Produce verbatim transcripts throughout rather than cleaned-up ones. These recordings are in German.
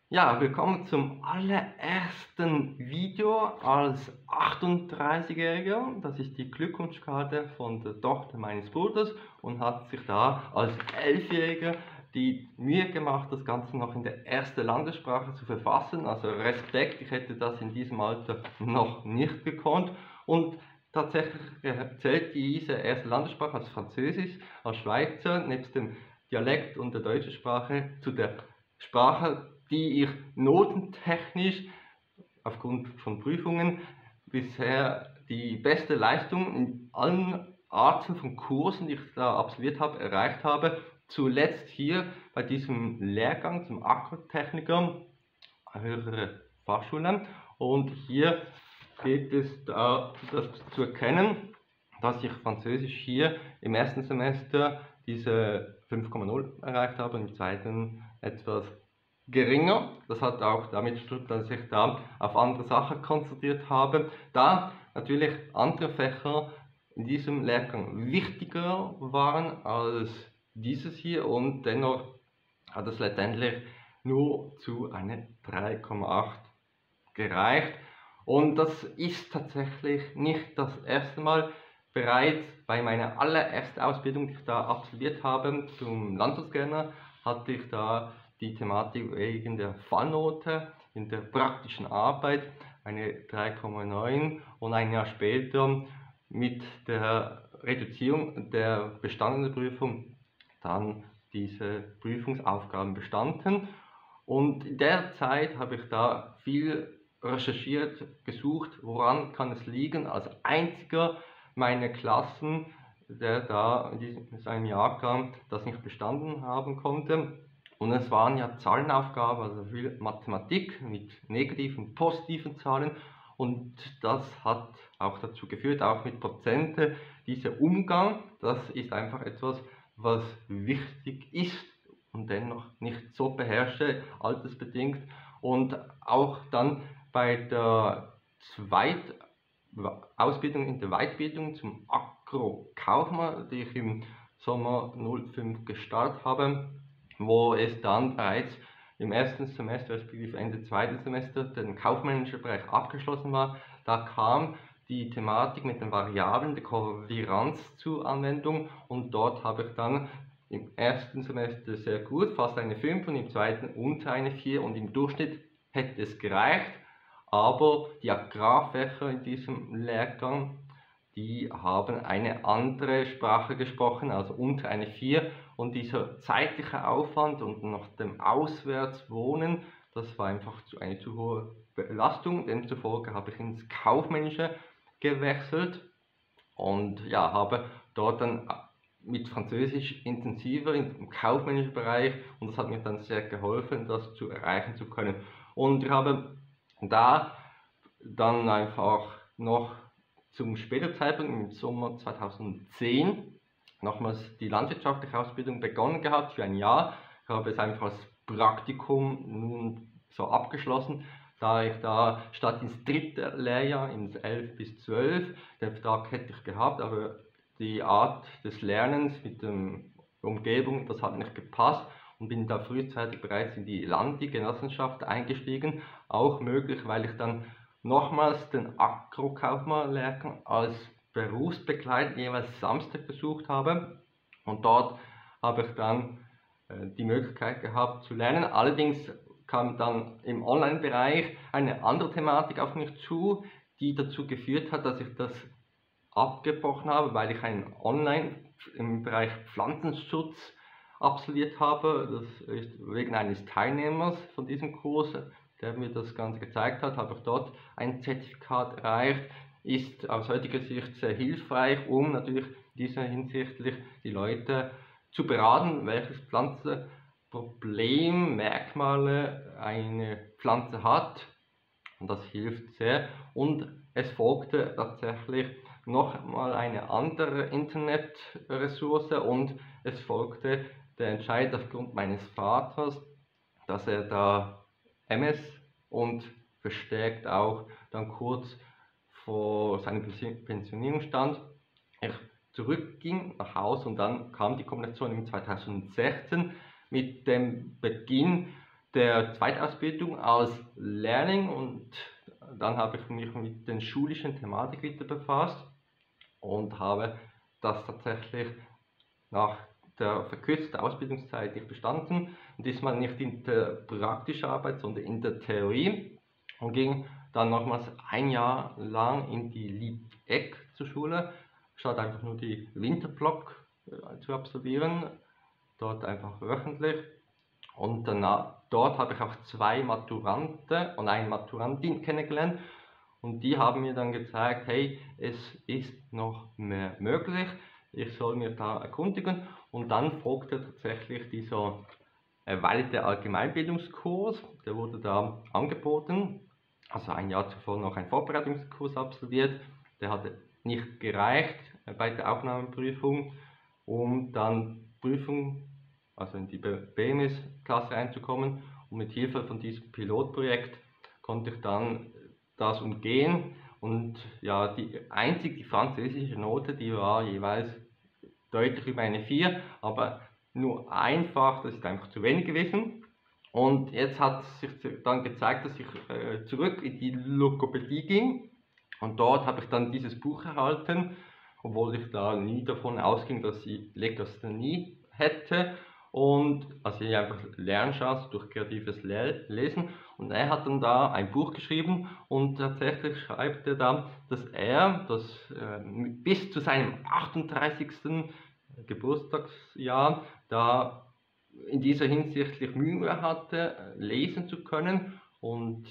Ja, willkommen zum allerersten Video als achtunddreißigjähriger. Das ist die Glückwunschkarte von der Tochter meines Bruders und hat sich da als elfjähriger die Mühe gemacht, das Ganze noch in der ersten Landessprache zu verfassen. Also Respekt, ich hätte das in diesem Alter noch nicht gekonnt. Und tatsächlich zählt diese erste Landessprache als Französisch, als Schweizer, nebst dem Dialekt und der deutschen Sprache zu der Sprache, die ich notentechnisch aufgrund von Prüfungen bisher die beste Leistung in allen Arten von Kursen, die ich da absolviert habe, erreicht habe. Zuletzt hier bei diesem Lehrgang zum Akkutechniker, höhere Fachschule. Und hier geht es da, das zu erkennen, dass ich Französisch hier im ersten Semester diese fünf Komma null erreicht habe und im zweiten etwas geringer. Das hat auch damit zu tun, dass ich da auf andere Sachen konzentriert habe, da natürlich andere Fächer in diesem Lehrgang wichtiger waren als dieses hier, und dennoch hat es letztendlich nur zu einer drei Komma acht gereicht. Und das ist tatsächlich nicht das erste Mal. Bereits bei meiner allerersten Ausbildung, die ich da absolviert habe, zum Landschaftsgärtner, hatte ich da die Thematik wegen der Fallnote in der praktischen Arbeit, eine drei Komma neun, und ein Jahr später mit der Reduzierung der bestandenen Prüfung dann diese Prüfungsaufgaben bestanden. Und in der Zeit habe ich da viel recherchiert, gesucht, woran kann es liegen. Als einziger meiner Klassen, der da in diesem seinem Jahrgang das nicht bestanden haben konnte. Und es waren ja Zahlenaufgaben, also viel Mathematik mit negativen und positiven Zahlen. Und das hat auch dazu geführt, auch mit Prozente, dieser Umgang, das ist einfach etwas, was wichtig ist und dennoch nicht so beherrsche, altersbedingt. Und auch dann bei der Zweit Ausbildung in der Weiterbildung zum Agro-Kaufmann, die ich im Sommer null fünf gestartet habe, wo es dann bereits im ersten Semester, respektive Ende zweiten Semester, den kaufmännischen Bereich abgeschlossen war. Da kam die Thematik mit den Variablen der Kovarianz zur Anwendung, und dort habe ich dann im ersten Semester sehr gut, fast eine fünf, und im zweiten unter eine vier, und im Durchschnitt hätte es gereicht. Aber die Agrarfächer in diesem Lehrgang, die haben eine andere Sprache gesprochen, also unter eine vier, und dieser zeitliche Aufwand und noch dem Auswärtswohnen, das war einfach zu, eine zu hohe Belastung. Demzufolge habe ich ins Kaufmännische gewechselt und ja, habe dort dann mit Französisch intensiver im kaufmännischen Bereich, und das hat mir dann sehr geholfen, das zu erreichen zu können. Und ich habe da dann einfach noch zum späteren Zeitpunkt im Sommer zweitausendzehn nochmals die landwirtschaftliche Ausbildung begonnen gehabt für ein Jahr. Ich habe es einfach als Praktikum nun so abgeschlossen, da ich da statt ins dritte Lehrjahr, ins elf bis zwölf, den Vertrag hätte ich gehabt, aber die Art des Lernens mit der Umgebung, das hat nicht gepasst, und bin da frühzeitig bereits in die Landi-Genossenschaft eingestiegen. Auch möglich, weil ich dann nochmals den Agro-Kaufmann-Lehrgang als berufsbegleitend jeweils Samstag besucht habe, und dort habe ich dann äh, die Möglichkeit gehabt zu lernen. Allerdings kam dann im Online-Bereich eine andere Thematik auf mich zu, die dazu geführt hat, dass ich das abgebrochen habe, weil ich einen Online im Bereich Pflanzenschutz absolviert habe. Das ist wegen eines Teilnehmers von diesem Kurs, der mir das Ganze gezeigt hat, habe ich dort ein Zertifikat erreicht. Ist aus heutiger Sicht sehr hilfreich, um natürlich dieser hinsichtlich die Leute zu beraten, welches Pflanzenproblem, Merkmale eine Pflanze hat. Und das hilft sehr. Und es folgte tatsächlich noch mal eine andere Internetressource, und es folgte der Entscheid aufgrund meines Vaters, dass er da M S und verstärkt auch dann kurz vor seiner Pensionierung stand. Ich zurückging nach Hause, und dann kam die Kombination im zweitausendsechzehn mit dem Beginn der Zweitausbildung als Lehrling und dann habe ich mich mit den schulischen Thematik wieder befasst und habe das tatsächlich nach der verkürzten Ausbildungszeit nicht bestanden, und diesmal nicht in der praktischen Arbeit, sondern in der Theorie, und ging dann nochmals ein Jahr lang in die Liebeck zur Schule, statt einfach nur die Winterblock äh, zu absolvieren, dort einfach wöchentlich. Und danach, dort habe ich auch zwei Maturanten und eine Maturantin kennengelernt, und die haben mir dann gezeigt, hey, es ist noch mehr möglich, ich soll mir da erkundigen. Und dann folgte tatsächlich dieser erweiterte Allgemeinbildungskurs, der wurde da angeboten, also ein Jahr zuvor noch einen Vorbereitungskurs absolviert, der hatte nicht gereicht bei der Aufnahmeprüfung, um dann Prüfung, also in die B M S-Klasse reinzukommen, und mit Hilfe von diesem Pilotprojekt konnte ich dann das umgehen, und ja, die einzig die französische Note, die war jeweils deutlich über eine vier, aber nur einfach, das ist einfach zu wenig gewesen. Und jetzt hat sich dann gezeigt, dass ich äh, zurück in die Logopädie ging, und dort habe ich dann dieses Buch erhalten, obwohl ich da nie davon ausging, dass ich Legasthenie hätte, und also ich einfach Lernchance durch kreatives Le Lesen. Und er hat dann da ein Buch geschrieben, und tatsächlich schreibt er dann, dass er das äh, bis zu seinem achtunddreißigsten Geburtstagsjahr da in dieser hinsichtlich Mühe hatte, lesen zu können, und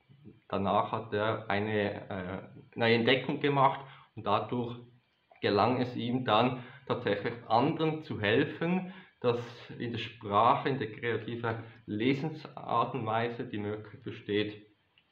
danach hat er eine äh, neue Entdeckung gemacht, und dadurch gelang es ihm dann tatsächlich anderen zu helfen, dass in der Sprache, in der kreativen Lesensart und Weise die Möglichkeit besteht,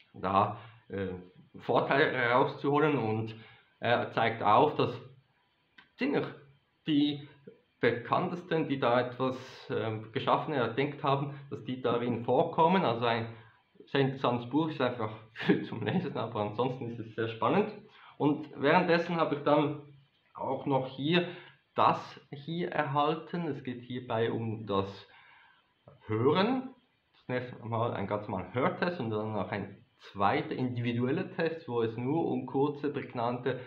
da äh, Vorteile herauszuholen. Und er zeigt auf, dass ziemlich die bekanntesten, die da etwas äh, geschaffen, erdenkt haben, dass die darin vorkommen. Also ein sehr interessantes Buch, ist einfach zum Lesen, aber ansonsten ist es sehr spannend. Und währenddessen habe ich dann auch noch hier das hier erhalten. Es geht hierbei um das Hören. Zunächst einmal ein ganz normaler Hörtest und dann noch ein zweiter individueller Test, wo es nur um kurze, prägnante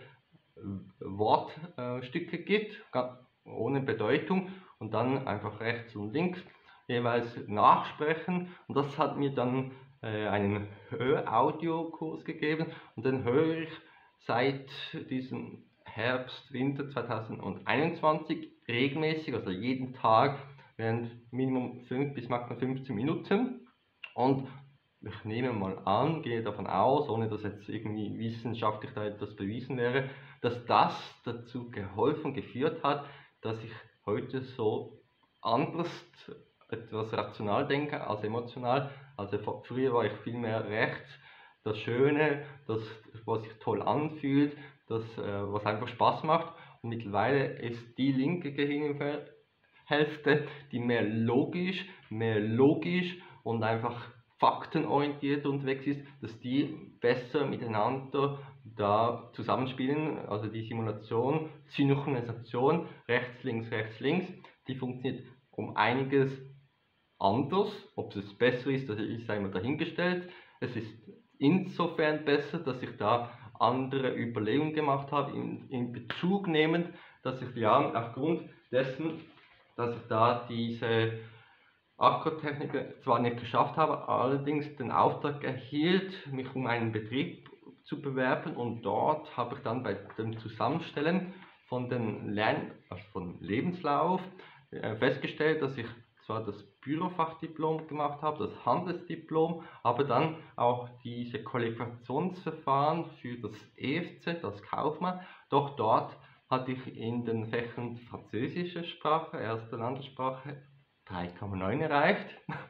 Wortstücke gibt, ohne Bedeutung, und dann einfach rechts und links jeweils nachsprechen. Und das hat mir dann äh, einen Höraudiokurs gegeben, und den höre ich seit diesem Herbst, Winter zweitausendeinundzwanzig regelmäßig, also jeden Tag während Minimum fünf bis maximal fünfzehn Minuten. Und ich nehme mal an, gehe davon aus, ohne dass jetzt irgendwie wissenschaftlich da etwas bewiesen wäre, dass das dazu geholfen, geführt hat, dass ich heute so anders etwas rational denke als emotional. Also früher war ich viel mehr rechts, das Schöne, das, was sich toll anfühlt, das, äh, was einfach Spaß macht. Und mittlerweile ist die linke Gehirnhälfte, die mehr logisch, mehr logisch und einfach faktenorientiert unterwegs ist, dass die besser miteinander da zusammenspielen. Also die Simulation, Synchronisation, rechts, links, rechts, links, die funktioniert um einiges anders. Ob es besser ist, das ist einmal dahingestellt. Es ist insofern besser, dass ich da andere Überlegungen gemacht habe, in, in Bezug nehmend, dass ich ja aufgrund dessen, dass ich da diese Akkordtechniker zwar nicht geschafft habe, allerdings den Auftrag erhielt, mich um einen Betrieb zu bewerben, und dort habe ich dann bei dem Zusammenstellen von den Lern also von Lebenslauf äh, festgestellt, dass ich zwar das Bürofachdiplom gemacht habe, das Handelsdiplom, aber dann auch diese Qualifikationsverfahren für das E F Z, das Kaufmann, doch dort hatte ich in den Fächern französische Sprache, erste Landessprache, drei Komma neun erreicht.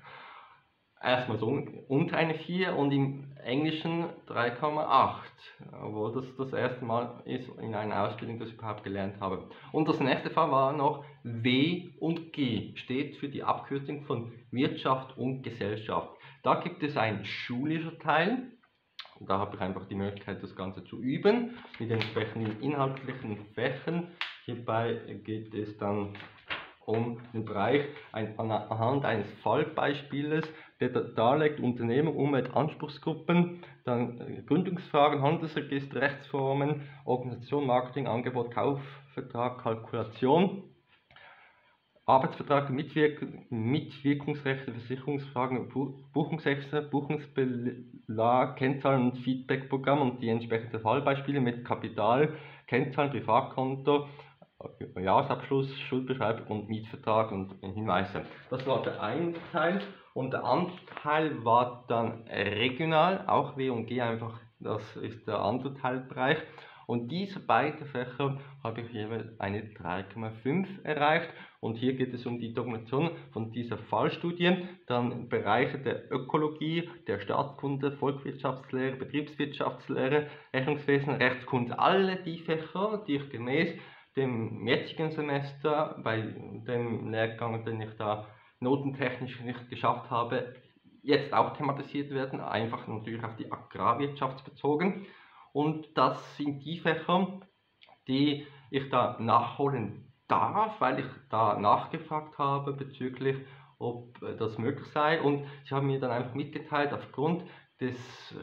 Erstmal so unter eine vier, und im Englischen drei Komma acht, obwohl das das erste Mal ist in einer Ausbildung, dass ich überhaupt gelernt habe. Und das nächste Fach war noch W und G, steht für die Abkürzung von Wirtschaft und Gesellschaft. Da gibt es einen schulischen Teil, da habe ich einfach die Möglichkeit, das Ganze zu üben mit entsprechenden inhaltlichen Fächern. Hierbei geht es dann um den Bereich ein, anhand eines Fallbeispieles der darlegt Unternehmen, Umwelt, Anspruchsgruppen, dann Gründungsfragen, Handelsregister, Rechtsformen, Organisation, Marketing, Angebot, Kaufvertrag, Kalkulation, Arbeitsvertrag, Mitwirk Mitwirkungsrechte, Versicherungsfragen, Buchungsrechte, Buchungsbelag, Kennzahlen und Feedbackprogramm und die entsprechenden Fallbeispiele mit Kapital, Kennzahlen, Privatkonto, Jahresabschluss, Schuldbeschreibung und Mietvertrag und Hinweise. Das war der eine Teil und der andere Teil war dann regional, auch W und G einfach, das ist der andere Teilbereich. Und diese beiden Fächer habe ich jeweils eine drei Komma fünf erreicht. Und hier geht es um die Dokumentation von dieser Fallstudie, dann Bereiche der Ökologie, der Staatskunde, Volkswirtschaftslehre, Betriebswirtschaftslehre, Rechnungswesen, Rechtskunde, alle die Fächer, die ich gemäß dem jetzigen Semester bei dem Lehrgang, den ich da notentechnisch nicht geschafft habe, jetzt auch thematisiert werden, einfach natürlich auf die Agrarwirtschaft bezogen. Und das sind die Fächer, die ich da nachholen darf, weil ich da nachgefragt habe bezüglich, ob das möglich sei. Und sie haben mir dann einfach mitgeteilt, aufgrund des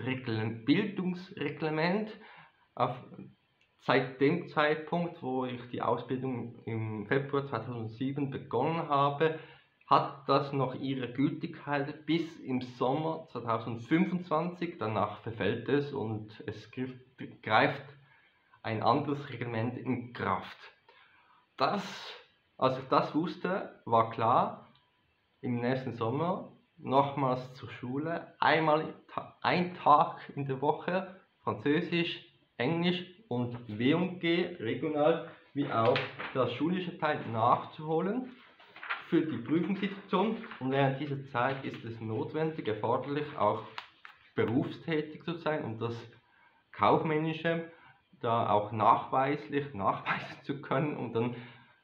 Bildungsreglements, auf, seit dem Zeitpunkt, wo ich die Ausbildung im Februar zweitausendsieben begonnen habe, hat das noch ihre Gültigkeit bis im Sommer zweitausendfünfundzwanzig, danach verfällt es und es greift ein anderes Reglement in Kraft. Das, als ich das wusste, war klar, im nächsten Sommer nochmals zur Schule, einmal ein Tag in der Woche, Französisch, Englisch und W und G regional, wie auch das schulische Teil nachzuholen für die Prüfungssituation, und während dieser Zeit ist es notwendig, erforderlich auch berufstätig zu sein, um das Kaufmännische da auch nachweislich nachweisen zu können und dann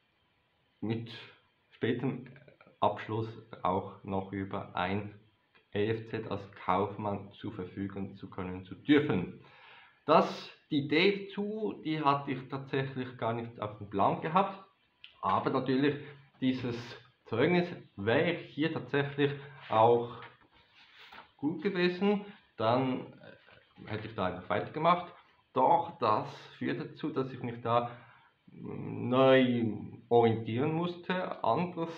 mit spätem Abschluss auch noch über ein E F Z als Kaufmann zu verfügen zu können, zu dürfen. Das, die Idee dazu, die hatte ich tatsächlich gar nicht auf dem Plan gehabt, aber natürlich dieses Zeugnis wäre hier tatsächlich auch gut gewesen, dann hätte ich da einfach weitergemacht. Doch das führt dazu, dass ich mich da neu orientieren musste, anders,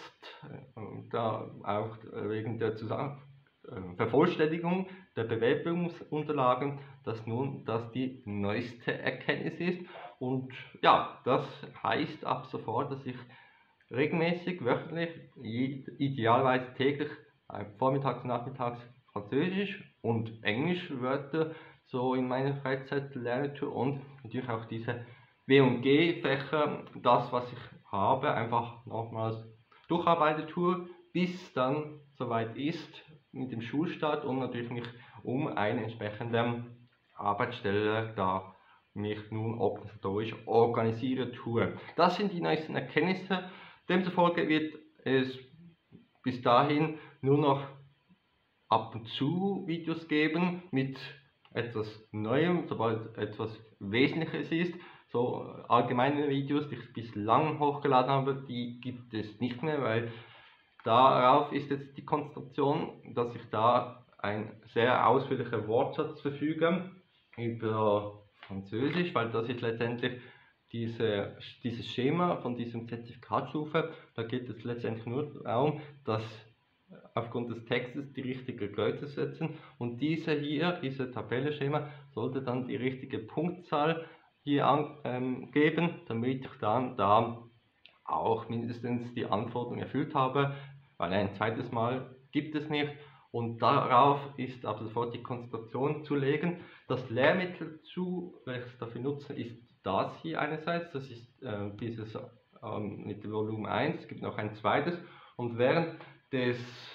da auch wegen der Zusammen Vervollständigung der Bewerbungsunterlagen, dass nun das die neueste Erkenntnis ist. Und ja, das heißt ab sofort, dass ich regelmäßig, wöchentlich, idealerweise täglich, vormittags, nachmittags Französisch und Englisch Wörter so in meiner Freizeit lernen tue und natürlich auch diese W und G Fächer, das was ich habe, einfach nochmals durcharbeiten tue, bis dann soweit ist mit dem Schulstart und natürlich mich um eine entsprechende Arbeitsstelle da mich nun organisatorisch organisieren tue. Das sind die neuesten Erkenntnisse. Demzufolge wird es bis dahin nur noch ab und zu Videos geben mit etwas Neuem, sobald etwas Wesentliches ist. So allgemeine Videos, die ich bislang hochgeladen habe, die gibt es nicht mehr, weil darauf ist jetzt die Konzentration, dass ich da ein sehr ausführlicher Wortschatz verfüge über Französisch, weil das ist letztendlich diese, dieses Schema von diesem Zertifikatstufe. Da geht es letztendlich nur darum, dass aufgrund des Textes die richtige Größe setzen, und diese hier, diese Tabellenschema, sollte dann die richtige Punktzahl hier angeben, ähm, damit ich dann da auch mindestens die Anforderungen erfüllt habe, weil ein zweites Mal gibt es nicht, und darauf ist ab sofort die Konzentration zu legen. Das Lehrmittel dazu, welches dafür nutze, ist das hier einerseits, das ist äh, dieses ähm, mit Volumen eins, es gibt noch ein zweites, und während des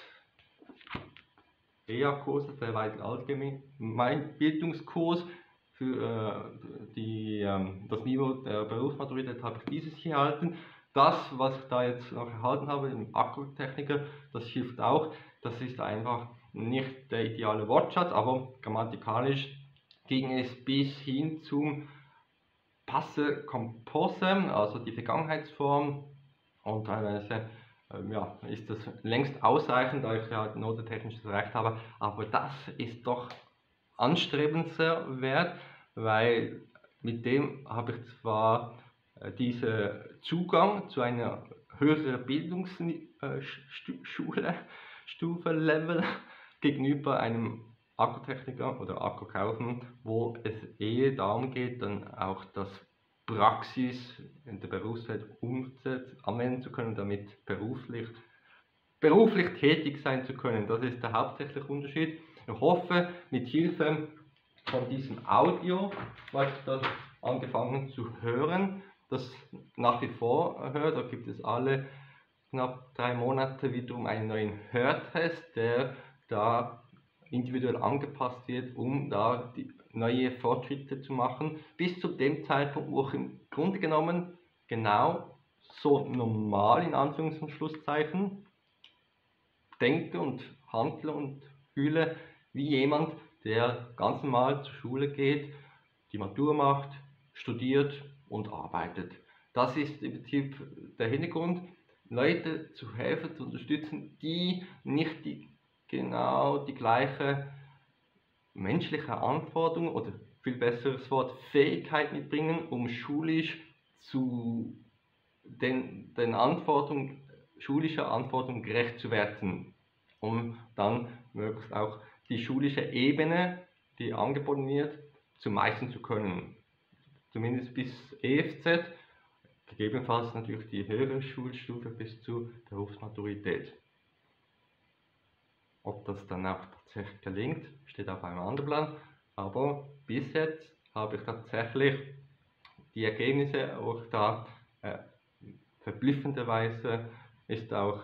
E A-Kurses, der weiteren Allgemeinbildungskurs für äh, die, ähm, das Niveau der Berufsmaturität, habe ich dieses hier erhalten. Das, was ich da jetzt noch erhalten habe im Akkutechniker, das hilft auch. Das ist einfach nicht der ideale Wortschatz, aber grammatikalisch ging es bis hin zum Passe Composse, also die Vergangenheitsform, und teilweise ähm, ja, ist das längst ausreichend, da ich ja notentechnisch erreicht habe, aber das ist doch anstrebenswert, weil mit dem habe ich zwar äh, diesen Zugang zu einer höheren Bildungsschule, Stufe Level gegenüber einem Akkutechniker oder Akkukaufmann, wo es eher darum geht, dann auch das Praxis in der Berufswelt umsetzen, anwenden zu können, damit beruflich, beruflich tätig sein zu können. Das ist der hauptsächliche Unterschied. Ich hoffe, mit Hilfe von diesem Audio, was ich da angefangen zu hören, das nach wie vor hört, da gibt es alle knapp drei Monate wiederum einen neuen Hörtest, der da individuell angepasst wird, um da die neue Fortschritte zu machen, bis zu dem Zeitpunkt, wo ich im Grunde genommen genau so normal in Anführungs- und Schlusszeichen denke und handle und fühle wie jemand, der ganz normal zur Schule geht, die Matur macht, studiert und arbeitet. Das ist im Prinzip der Hintergrund, Leute zu helfen, zu unterstützen, die nicht die, genau die gleiche menschliche Anforderung oder viel besseres Wort Fähigkeit mitbringen, um schulisch zu den, den Anforderungen, schulischer Anforderungen gerecht zu werden, um dann möglichst auch die schulische Ebene, die angeboten wird, zu meistern zu können. Zumindest bis E F Z, gegebenenfalls natürlich die höhere Schulstufe bis zur Berufsmaturität. Ob das dann auch tatsächlich gelingt, steht auf einem anderen Plan, aber bis jetzt habe ich tatsächlich die Ergebnisse auch da äh, verblüffenderweise ist auch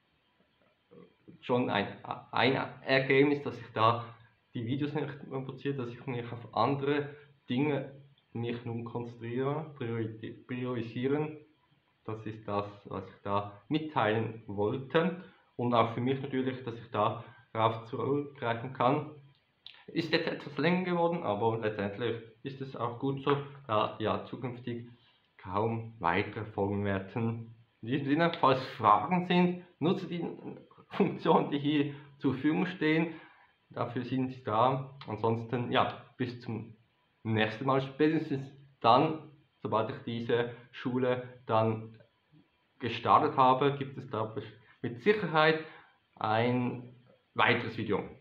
schon ein, ein Ergebnis, dass ich da die Videos nicht produziere, dass ich mich auf andere Dinge mich nun konzentriere, priorisieren. Das ist das, was ich da mitteilen wollte. Und auch für mich natürlich, dass ich da darauf zurückgreifen kann. Ist jetzt etwas länger geworden, aber letztendlich ist es auch gut so, da ja zukünftig kaum weitere Folgen werden. In diesem Sinne, falls Fragen sind, nutze die Funktionen, die hier zur Verfügung stehen. Dafür sind sie da. Ansonsten, ja, bis zum nächsten Mal. Spätestens dann, sobald ich diese Schule dann gestartet habe, gibt es da mit Sicherheit ein weiteres Video.